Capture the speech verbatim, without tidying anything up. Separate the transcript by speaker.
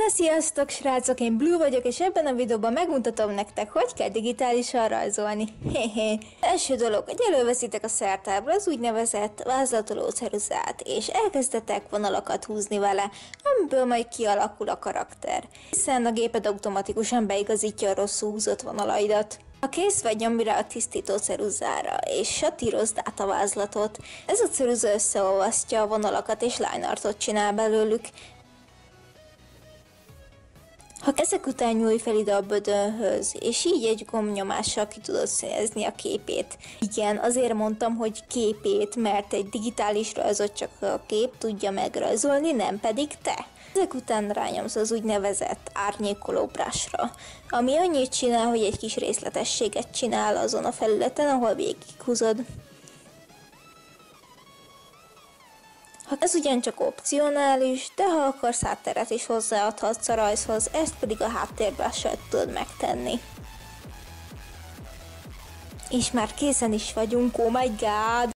Speaker 1: Na sziasztok srácok, én Blue vagyok, és ebben a videóban megmutatom nektek, hogy kell digitálisan rajzolni. Hehe. Első dolog, hogy előveszitek a szertábra az úgynevezett vázlatoló ceruzát, és elkezdetek vonalakat húzni vele, amiből majd kialakul a karakter. Hiszen a géped automatikusan beigazítja a rosszul húzott vonalaidat. Ha kész vagy, nyomj rá a tisztító ceruzára, és satírozd át a vázlatot. Ez a ceruza összeolvasztja a vonalakat és line artot csinál belőlük. Ha ezek után nyújj fel ide a bödönhöz, és így egy gombnyomással ki tudod színezni a képét. Igen, azért mondtam, hogy képét, mert egy digitális rajzot csak a kép tudja megrajzolni, nem pedig te. Ezek után rányomsz az úgynevezett árnyékoló brushra, ami annyit csinál, hogy egy kis részletességet csinál azon a felületen, ahol végighúzod. Ha ez ugyancsak opcionális, de ha akarsz hátteret is hozzáadhatsz a rajzhoz, ezt pedig a háttérbrush-sal tudod megtenni. És már készen is vagyunk, oh my god!